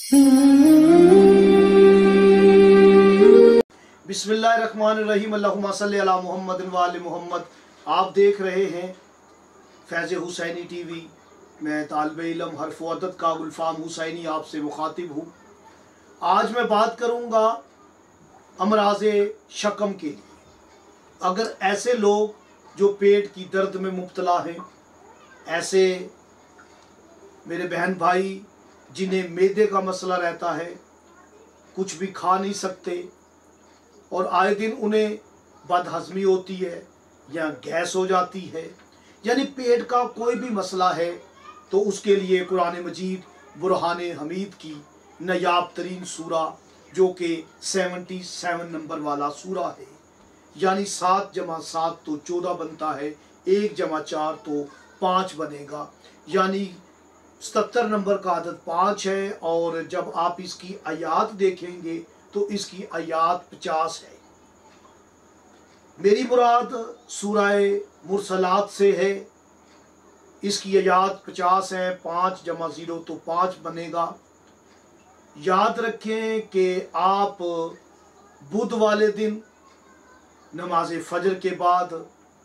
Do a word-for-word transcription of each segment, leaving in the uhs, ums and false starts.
बिस्मिल्लाहिर्रहमानिर्रहीम। अल्लाहुम्मा सल्ली अला मुहम्मद व आले मुहम्मद। आप देख रहे हैं फैज़ हुसैनी टीवी। मैं तालिबे इल्म हर्फ व अदद का गुलफाम हुसैनी आपसे मुखातिब हूँ। आज मैं बात करूँगा अमराज़े शकम के लिए। अगर ऐसे लोग जो पेट की दर्द में मुब्तला हैं, ऐसे मेरे बहन भाई जिन्हें मैदे का मसला रहता है, कुछ भी खा नहीं सकते और आए दिन उन्हें बदहज़मी होती है या गैस हो जाती है, यानी पेट का कोई भी मसला है, तो उसके लिए कुरान मजीद बुरहान हमीद की नायाब तरीन सूरा जो कि सतहत्तर नंबर वाला सूरा है, यानी सात जमा सात तो चौदह बनता है, एक जमा चार तो पाँच बनेगा, यानी सत्तर नंबर का आदत पाँच है। और जब आप इसकी आयात देखेंगे तो इसकी आयात पचास है। मेरी मुराद सूराए मुरसलात से है। इसकी आयात पचास है, पाँच जमा ज़ीरो तो पाँच बनेगा। याद रखें कि आप बुध वाले दिन नमाज फजर के बाद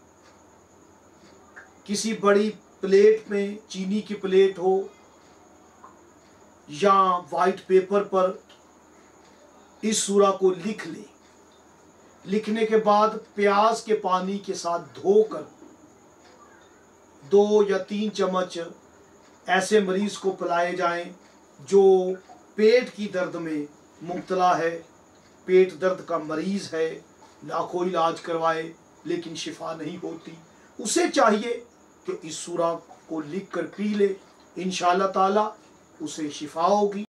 किसी बड़ी प्लेट में, चीनी की प्लेट हो या वाइट पेपर पर इस सूरा को लिख लें। लिखने के बाद प्याज के पानी के साथ धोकर दो या तीन चम्मच ऐसे मरीज को पिलाए जाएं जो पेट की दर्द में मुब्तला है, पेट दर्द का मरीज़ है, लाखों इलाज करवाए लेकिन शिफा नहीं होती। उसे चाहिए कि इस सूरा को लिख कर पी ले, इंशाअल्लाह ताला उसे शिफा होगी।